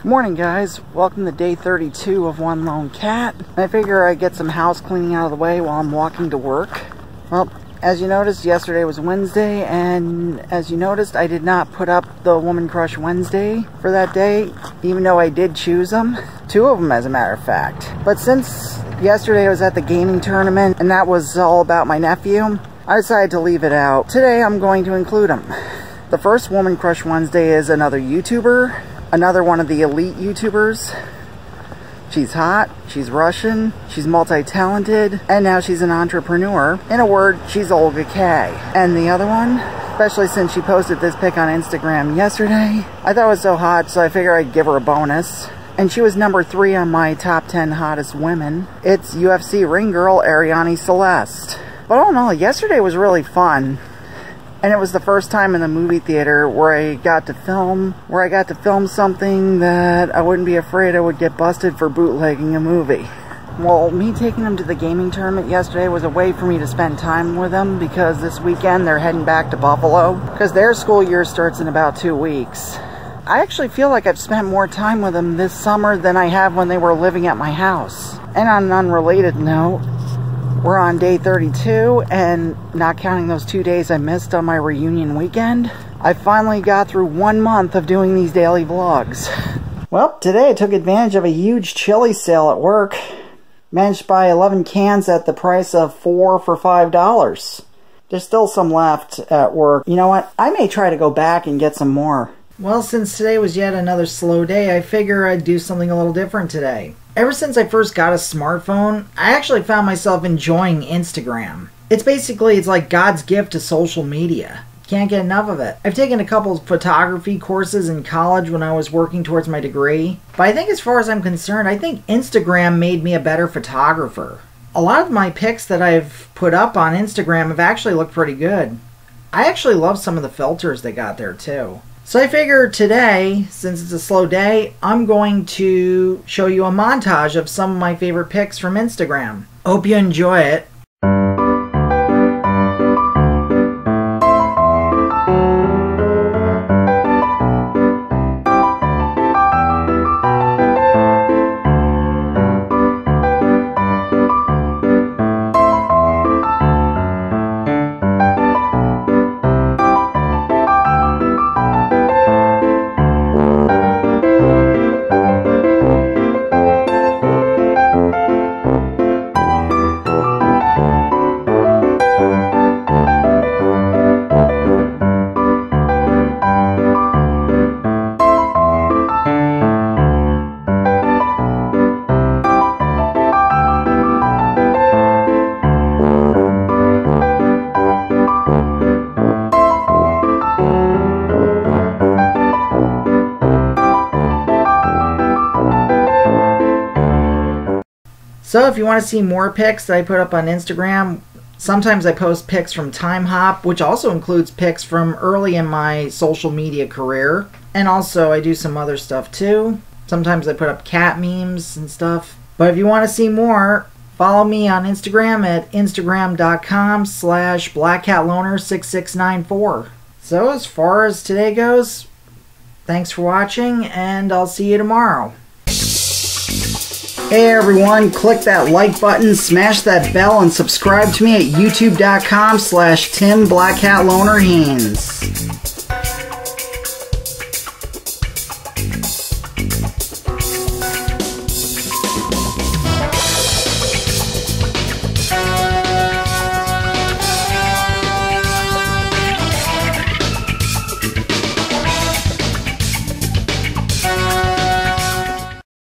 Morning guys, welcome to day 32 of One Lone Cat. I figure I'd get some house cleaning out of the way while I'm walking to work. Well, as you noticed, yesterday was Wednesday, and as you noticed, I did not put up the Woman Crush Wednesday for that day, even though I did choose them. 2 of them, as a matter of fact. But since yesterday I was at the gaming tournament, and that was all about my nephew, I decided to leave it out. Today I'm going to include them. The first Woman Crush Wednesday is another YouTuber. Another one of the elite YouTubers. She's hot, she's Russian, she's multi-talented, and now she's an entrepreneur. In a word, she's Olga K. And the other one, especially since she posted this pic on Instagram yesterday, I thought it was so hot, so I figured I'd give her a bonus. And she was number 3 on my top 10 hottest women. It's UFC ring girl Ariane Celeste. But all in all, yesterday was really fun. And it was the first time in the movie theater where I got to film something that I wouldn't be afraid I would get busted for bootlegging a movie. Well, me taking them to the gaming tournament yesterday was a way for me to spend time with them, because this weekend they're heading back to Buffalo because their school year starts in about 2 weeks. I actually feel like I've spent more time with them this summer than I have when they were living at my house. And on an unrelated note, we're on day 32, and not counting those 2 days I missed on my reunion weekend, I finally got through 1 month of doing these daily vlogs. Well, today I took advantage of a huge chili sale at work. Managed to buy 11 cans at the price of 4 for $5. There's still some left at work. You know what? I may try to go back and get some more. Well, since today was yet another slow day, I figure I'd do something a little different today. Ever since I first got a smartphone, I actually found myself enjoying Instagram. It's like God's gift to social media. Can't get enough of it. I've taken a couple of photography courses in college when I was working towards my degree, but I think as far as I'm concerned, I think Instagram made me a better photographer. A lot of my pics that I've put up on Instagram have actually looked pretty good. I actually love some of the filters they got there too. So I figured today, since it's a slow day, I'm going to show you a montage of some of my favorite pics from Instagram. Hope you enjoy it. So if you want to see more pics that I put up on Instagram, sometimes I post pics from Time Hop, which also includes pics from early in my social media career. And also I do some other stuff too. Sometimes I put up cat memes and stuff. But if you want to see more, follow me on Instagram at instagram.com/blackcatloner6694. So as far as today goes, thanks for watching, and I'll see you tomorrow. Hey everyone, click that like button, smash that bell, and subscribe to me at youtube.com/TimBlackCatLonerHands.